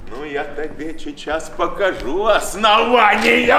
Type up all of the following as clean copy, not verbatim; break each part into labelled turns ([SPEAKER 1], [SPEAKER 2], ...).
[SPEAKER 1] Ну, я тебе сейчас покажу основание.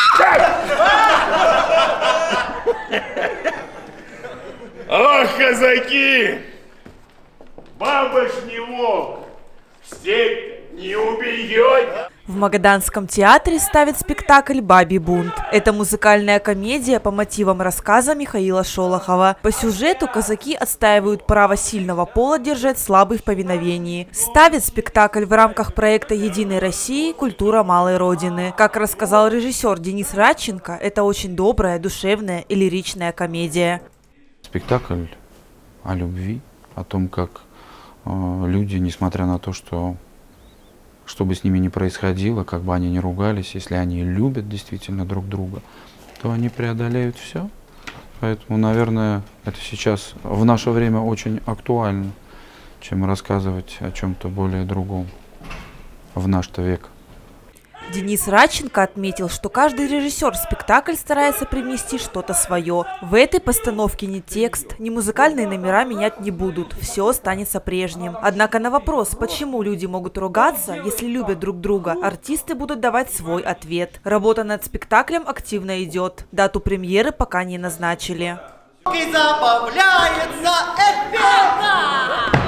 [SPEAKER 1] О, казаки! Баба ж не волк, в степь не убьет.
[SPEAKER 2] В Магаданском театре ставят спектакль «Бабий бунт». Это музыкальная комедия по мотивам рассказа Михаила Шолохова. По сюжету казаки отстаивают право сильного пола держать слабый в повиновении. Ставят спектакль в рамках проекта «Единой России. Культура малой Родины». Как рассказал режиссер Денис Радченко, это очень добрая, душевная и лиричная комедия.
[SPEAKER 3] Спектакль о любви, о том, как люди, несмотря на то, что бы с ними ни происходило, как бы они ни ругались, если они любят действительно друг друга, то они преодолеют все. Поэтому, наверное, это сейчас в наше время очень актуально, чем рассказывать о чем-то более другом в наш-то век.
[SPEAKER 2] Денис Радченко отметил, что каждый режиссер спектакль старается привнести что-то свое. В этой постановке ни текст, ни музыкальные номера менять не будут. Все останется прежним. Однако на вопрос, почему люди могут ругаться, если любят друг друга, артисты будут давать свой ответ. Работа над спектаклем активно идет. Дату премьеры пока не назначили.
[SPEAKER 4] И забавляется эффект!